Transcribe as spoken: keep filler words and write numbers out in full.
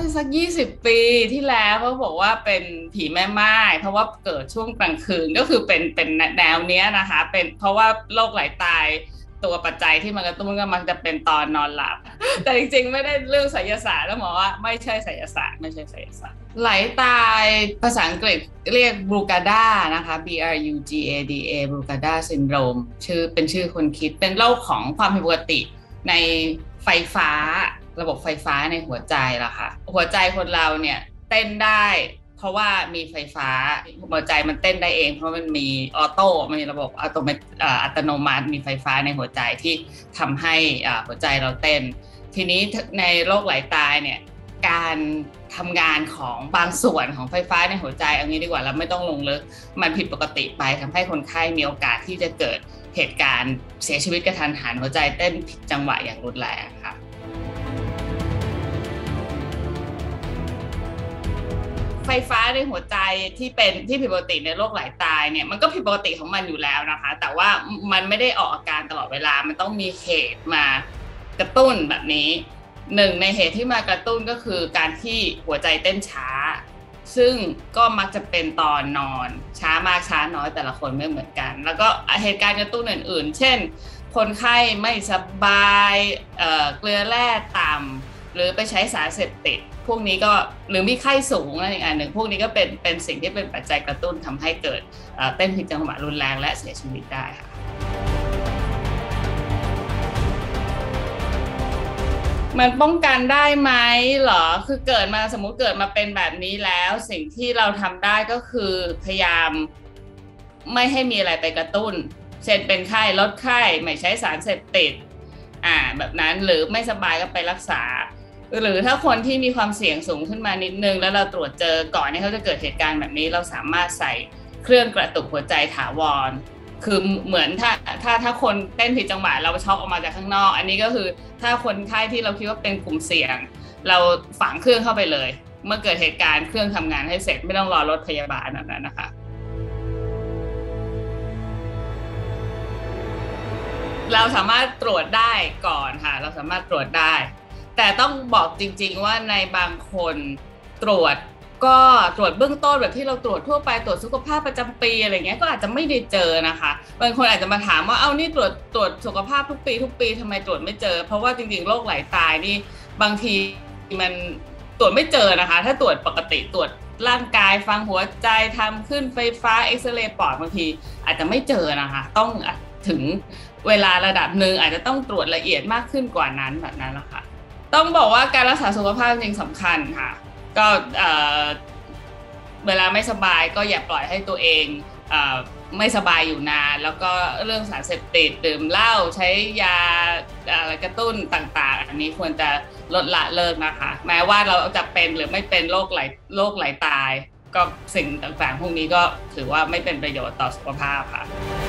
สักยี่สิบปีที่แล้วเขาบอกว่าเป็นผีแม่ไม้เพราะว่าเกิดช่วงกลางคืนก็คือเป็นเป็นแนวเนี้ยนะคะเป็นเพราะว่าโรคไหลตายตัวปัจจัยที่มันกระตุ้นก็มักจะเป็นตอนนอนหลับแต่จริงๆไม่ได้เรื่องไสยศาสตร์แล้วหมอว่าไม่ใช่ไสยศาสตร์ไม่ใช่ไสยศาสตร์ไหลตายภาษาอังกฤษเรียกบรูกาดานะคะ B R U G A D A บรูกาดาซินโดรมชื่อเป็นชื่อคนคิดเป็นโรคของความผิดปกติในไฟฟ้าระบบไฟฟ้าในหัวใจล่ะค่ะหัวใจคนเราเนี่ยเต้นได้เพราะว่ามีไฟฟ้าหัวใจมันเต้นได้เองเพราะมันมีออโต้มีระบบอัตโนมัติอัตโนมัติมีไฟฟ้าในหัวใจที่ทำให้หัวใจเราเต้นทีนี้ในโรคไหลตายเนี่ยการทำงานของบางส่วนของไฟฟ้าในหัวใจเอางี้ดีกว่าเราไม่ต้องลงลึกมันผิดปกติไปทำให้คนไข้มีโอกาสที่จะเกิดเหตุการณ์เสียชีวิตกระทันหันหัวใจเต้นผิดจังหวะอย่างรุนแรงค่ะไฟฟ้าในหัวใจที่เป็นที่ผิดปกติในโรคไหลตายเนี่ยมันก็ผิดปกติของมันอยู่แล้วนะคะแต่ว่ามันไม่ได้ออกอาการตลอดเวลามันต้องมีเหตุมากระตุ้นแบบนี้หนึ่งในเหตุที่มากระตุ้นก็คือการที่หัวใจเต้นช้าซึ่งก็มักจะเป็นตอนนอนช้ามากช้าน้อยแต่ละคนไม่เหมือนกันแล้วก็เหตุการณ์กระตุ้นอื่นๆเช่นคนไข้ไม่สบายเอ่อเกลือแร่ต่ำหรือไปใช้สารเสพติดพวกนี้ก็หรือมีไข้สูงอะไรอีกอันหนึ่งพวกนี้ก็เป็นเป็นสิ่งที่เป็นปัจจัยกระตุ้นทำให้เกิดเต้นผิดจังหวะรุนแรงและเสียชีวิตได้ค่ะมันป้องกันได้ไหมเหรอคือเกิดมาสมมุติเกิดมาเป็นแบบนี้แล้วสิ่งที่เราทำได้ก็คือพยายามไม่ให้มีอะไรไปกระตุ้นเช่นเป็นไข้ลดไข้ไม่ใช้สารเสพติดอ่าแบบนั้นหรือไม่สบายก็ไปรักษาหรือถ้าคนที่มีความเสี่ยงสูงขึ้นมานิดนึงแล้วเราตรวจเจอก่อนที่เขาจะเกิดเหตุการณ์แบบนี้เราสามารถใส่เครื่องกระตุกหัวใจถาวรคือเหมือนถ้าถ้าถ้าคนเต้นผิดจังหวะเราช็อกออกมาจากข้างนอกอันนี้ก็คือถ้าคนไข้ที่เราคิดว่าเป็นกลุ่มเสี่ยงเราฝังเครื่องเข้าไปเลยเมื่อเกิดเหตุการณ์เครื่องทำงานให้เสร็จไม่ต้องรอรถพยาบาลแบบนั้นนะคะเราสามารถตรวจได้ก่อนค่ะเราสามารถตรวจได้แต่ต้องบอกจริงๆว่าในบางคนตรวจก็ตรวจเบื้องต้นแบบที่เราตรวจทั่วไปตรวจสุขภาพประจำปีอะไรเงี้ยก็อาจจะไม่ได้เจอนะคะบางคนอาจจะมาถามว่าเอ้านี่ตรวจตรวจสุขภาพทุกปีทุกปีทำไมตรวจไม่เจอเพราะว่าจริงๆโรคไหลตายนี่บางทีมันตรวจไม่เจอนะคะถ้าตรวจปกติตรวจร่างกายฟังหัวใจทำขึ้นไฟฟ้าเอ็กซเรย์ปอดบางทีอาจจะไม่เจอนะคะต้องถึงเวลาระดับหนึ่งอาจจะต้องตรวจละเอียดมากขึ้นกว่านั้นแบบนั้นแหละค่ะต้องบอกว่าการรักษาสุขภาพจริงสำคัญค่ะก็เวลาไม่สบายก็อย่าปล่อยให้ตัวเองไม่สบายอยู่นานแล้วก็เรื่องสารเสพติดดื่มเหล้าใช้ยาอะไรกระตุ้นต่างๆอันนี้ควรจะลดละเลิกนะคะแม้ว่าเราจะเป็นหรือไม่เป็นโรคไหลโรคไหลตายก็สิ่งต่างๆพวกนี้ก็ถือว่าไม่เป็นประโยชน์ต่อสุขภาพค่ะ